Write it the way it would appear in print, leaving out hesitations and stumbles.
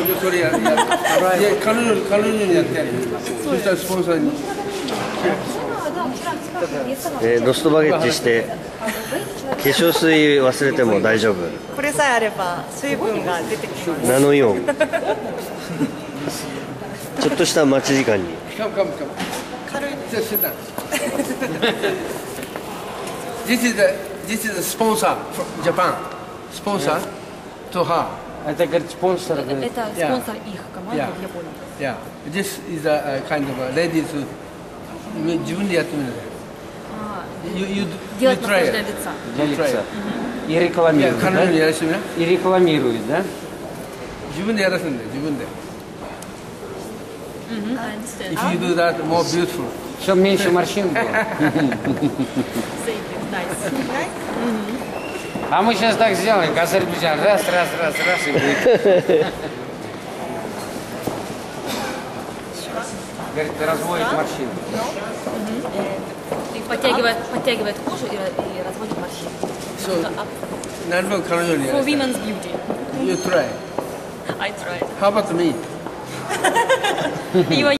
女それや彼女にやってやる。そしたらスポンサーに。 ロストバゲッジして化粧水忘れても大丈夫。 これさえあれば水分が出てきます。 ナノイオン。ちょっとした待ち時間に。 軽い。 This is a sponsor from Japan. Sponsor to her. Это, говорит, спонсор. Это спонсор их команды в Японии. Yeah. This is a kind of a ladies. 自分でやってみる。 Делать массаж для лица. Для лица. И рекламирует, да? И рекламирует, да? 自分でやらすんだよ、自分で。 I understand. If you do that, more beautiful. Чтобы меньше морщин было. А мы сейчас так сделаем, косарь бежал, раз, и будет. Говорит, разводит морщины. Подтягивает кожу и разводит морщины. For women's beauty. You try. I tried. How about me?